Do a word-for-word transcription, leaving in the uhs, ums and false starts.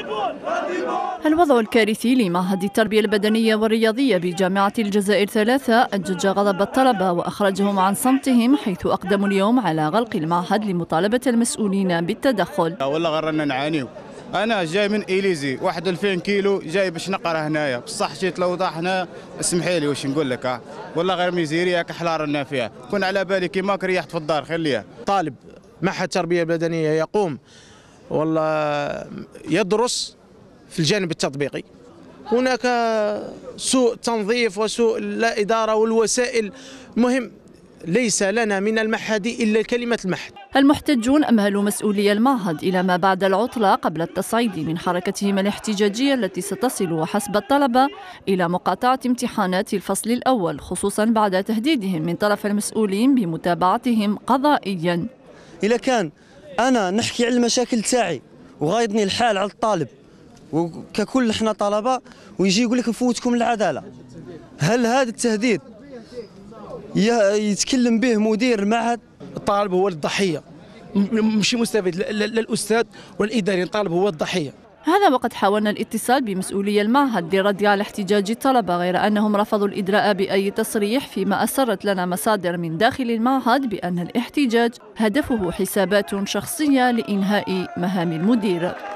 الوضع الكارثي لمعهد التربية البدنية والرياضية بجامعة الجزائر ثلاثة أجج غضب الطلبة وأخرجهم عن صمتهم، حيث أقدموا اليوم على غلق المعهد لمطالبة المسؤولين بالتدخل. والله غرنا نعانيو. أنا جاي من إليزي واحد ألفين كيلو جاي باش نقرا هنايا، بصح جيت الأوضاع هنا اسمحي لي واش نقول لك، والله غير ميزيريا كحلا رانا فيها، كون على بالي كيماك ريحت في الدار خليها. طالب معهد التربية البدنية يقوم والله يدرس في الجانب التطبيقي، هناك سوء تنظيف وسوء لا إدارة والوسائل. مهم ليس لنا من المعهد إلا كلمة المعهد. المحتجون أمهلوا مسؤولي المعهد إلى ما بعد العطلة قبل التصعيد من حركتهم الاحتجاجية التي ستصل وحسب الطلبة إلى مقاطعة امتحانات الفصل الأول، خصوصا بعد تهديدهم من طرف المسؤولين بمتابعتهم قضائيا. إذا كان أنا نحكي على المشاكل تاعي وغايضني الحال على الطالب وككل احنا طلبة ويجي يقول لك نفوتكم العدالة، هل هذا التهديد يتكلم به مدير المعهد؟ الطالب هو الضحية مش مستفيد، لا الأستاذ والإداري، الطالب هو الضحية. هذا وقد حاولنا الاتصال بمسؤولي المعهد للرد على احتجاج الطلبة، غير أنهم رفضوا الإدلاء بأي تصريح، فيما أسرت لنا مصادر من داخل المعهد بأن الاحتجاج هدفه حسابات شخصية لإنهاء مهام المدير.